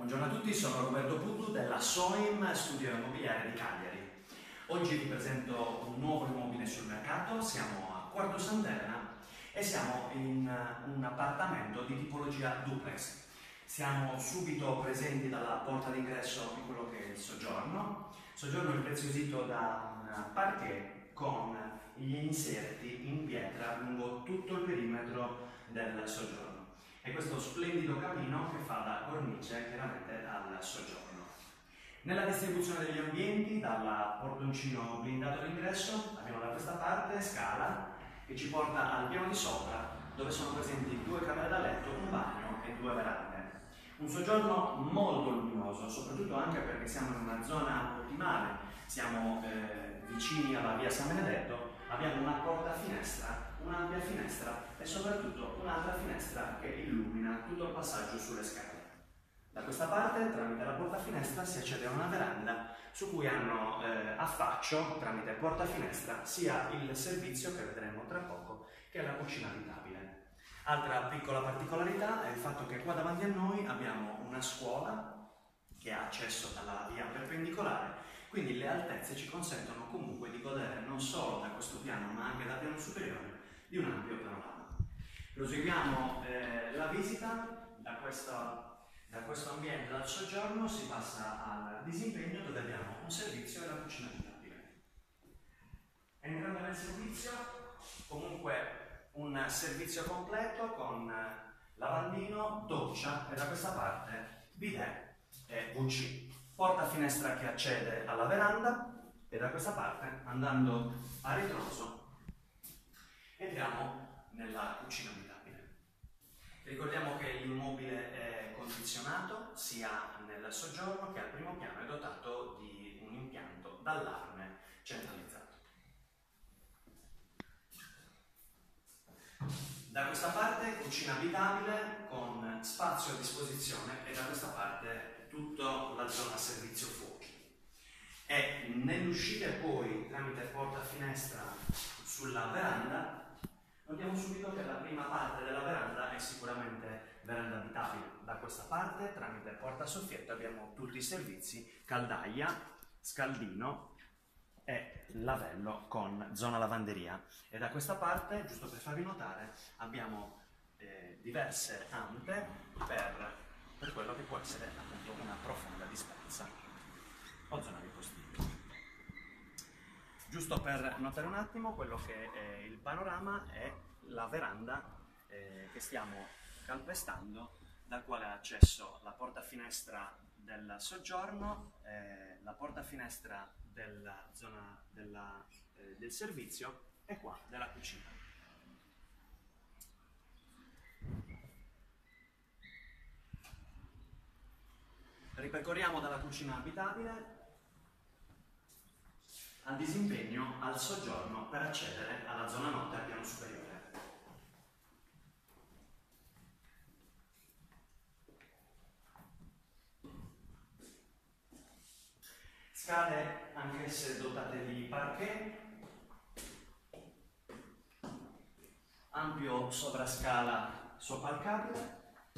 Buongiorno a tutti, sono Roberto Puddu della Soim Studio Immobiliare di Cagliari. Oggi vi presento un nuovo immobile sul mercato, siamo a Quarto Sant'Elena e siamo in un appartamento di tipologia duplex. Siamo subito presenti dalla porta d'ingresso di quello che è il soggiorno impreziosito da un parquet con gli inserti in pietra lungo tutto il perimetro del soggiorno. E questo splendido camino che fa da cornice chiaramente al soggiorno. Nella distribuzione degli ambienti, dal portoncino blindato d'ingresso, abbiamo da questa parte scala che ci porta al piano di sopra, dove sono presenti 2 camere da letto, un bagno e 2 verande. Un soggiorno molto luminoso, soprattutto anche perché siamo in una zona ottimale, siamo vicini alla via San Benedetto, abbiamo una porta finestra, un'ampia finestra e soprattutto un'altra finestra che illumina tutto il passaggio sulle scale. Da questa parte, tramite la porta finestra, si accede a una veranda su cui hanno affaccio, tramite porta finestra, sia il servizio che vedremo tra poco, che la cucina abitabile. Altra piccola particolarità è il fatto che qua davanti a noi abbiamo una scuola che ha accesso dalla via perpendicolare, quindi le altezze ci consentono comunque di godere non solo da questo piano ma anche dal piano superiore di un ampio panorama. Proseguiamo la visita da questo ambiente, dal soggiorno si passa al disimpegno dove abbiamo un servizio e la cucina abitabile. Entrando nel servizio, comunque un servizio completo con lavandino, doccia e da questa parte bidet e WC. Porta finestra che accede alla veranda e da questa parte, andando a ritroso, entriamo nella cucina abitabile. Ricordiamo che l'immobile è condizionato sia nel soggiorno che al primo piano è dotato di un impianto d'allarme centralizzato. Da questa parte cucina abitabile con spazio a disposizione e da questa parte tutta la zona servizio fuochi. E nell'uscita poi tramite porta finestra sulla veranda notiamo subito che la prima parte della veranda è sicuramente veranda abitabile. Da questa parte tramite porta soffietto abbiamo tutti i servizi, caldaia, scaldino e lavello con zona lavanderia. E da questa parte, giusto per farvi notare, abbiamo diverse ampe per quello che può essere appunto una profonda dispensa o zona di postiglio. Giusto per notare un attimo quello che è il panorama è la veranda che stiamo calpestando, dal quale ha accesso la porta finestra del soggiorno, la porta finestra della zona del servizio e qua della cucina. Ripercorriamo dalla cucina abitabile al disimpegno, al soggiorno per accedere alla zona notte al piano superiore. Scale anch'esse dotate di parquet, ampio sovrascala soppalcabile,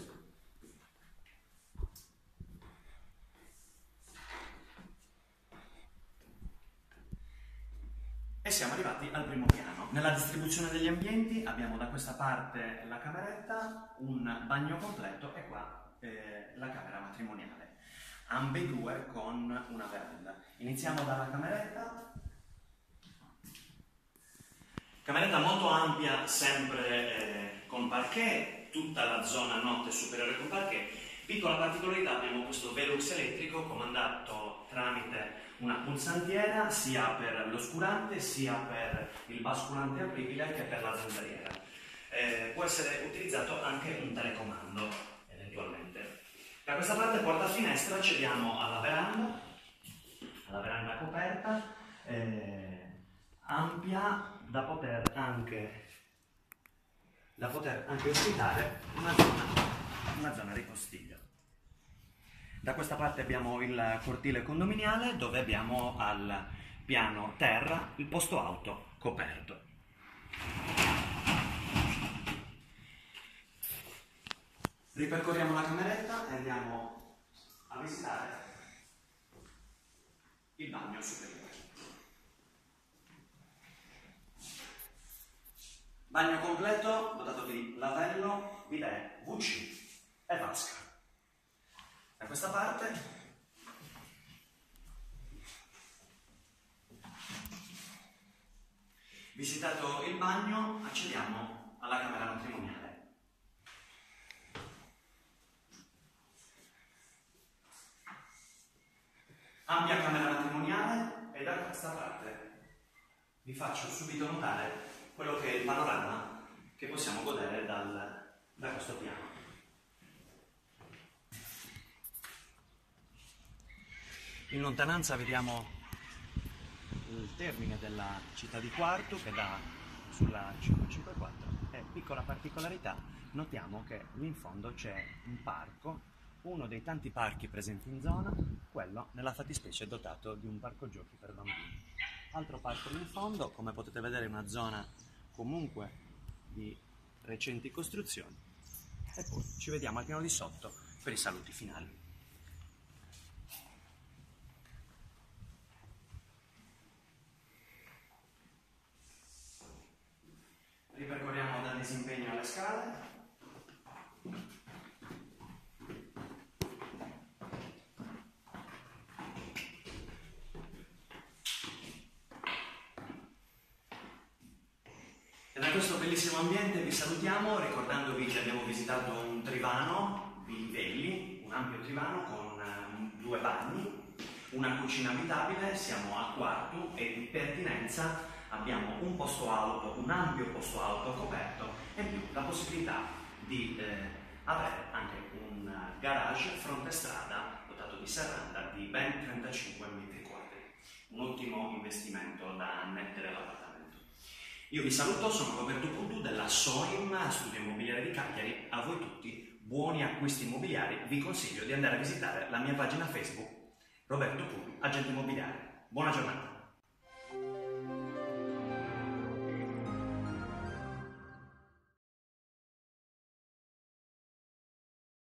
e siamo arrivati al primo piano. Nella distribuzione degli ambienti abbiamo da questa parte la cameretta, un bagno completo e qua la camera matrimoniale. Ambedue con una veranda. Iniziamo dalla cameretta molto ampia, sempre con parquet, tutta la zona notte superiore con parquet. Piccola particolarità, abbiamo questo Velux elettrico comandato tramite una pulsantiera sia per l'oscurante sia per il basculante apribile che per la zanzariera. Può essere utilizzato anche un telecomando eventualmente. Da questa parte porta finestra accediamo alla veranda coperta, ampia, da poter anche ospitare una zona ripostiglio. Da questa parte abbiamo il cortile condominiale dove abbiamo al piano terra il posto auto coperto. Ripercorriamo la cameretta e andiamo a visitare il bagno superiore. Bagno completo, dotato di lavello, bidet, WC e vasca. Da questa parte visitato il bagno, accediamo alla camera matrimoniale. Ampia camera matrimoniale e da questa parte vi faccio subito notare quello che è il panorama che possiamo godere da questo piano. In lontananza vediamo il termine della città di Quartu che dà sulla 554 e, piccola particolarità, notiamo che lì in fondo c'è un parco, uno dei tanti parchi presenti in zona, quello nella fattispecie dotato di un parco giochi per bambini. Altro parco lì in fondo, come potete vedere, è una zona comunque di recenti costruzioni, e poi ci vediamo al piano di sotto per i saluti finali. Ripercorriamo dal disimpegno alle scale. E da questo bellissimo ambiente vi salutiamo ricordandovi che abbiamo visitato un trivano di livelli, un ampio trivano con 2 bagni, una cucina abitabile, siamo a Quartu e di pertinenza abbiamo un posto alto, un ampio posto alto coperto e più la possibilità di avere anche un garage fronte strada dotato di serranda di ben 35 metri quadri. Un ottimo investimento da annettere all'appartamento. Io vi saluto, sono Roberto Puddu della SOIM, Studio Immobiliare di Cagliari. A voi tutti, buoni acquisti immobiliari, vi consiglio di andare a visitare la mia pagina Facebook Roberto Puddu, agente immobiliare. Buona giornata!